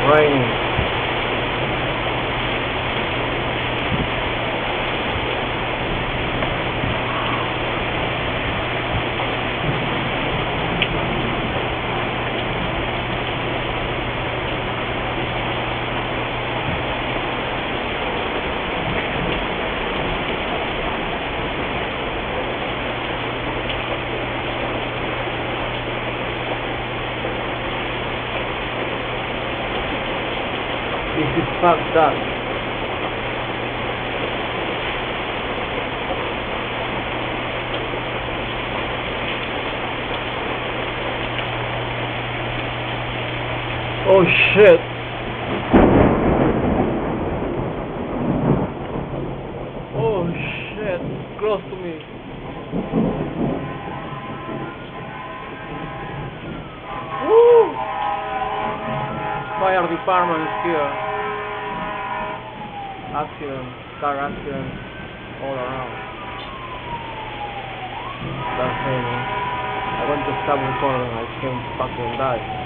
raining. This is fucked up. Oh shit. Oh shit, it's close to me. Woo! Fire department is here. Accident, car accident, all around. That's it, man. I went to stop recording, I can't fucking die.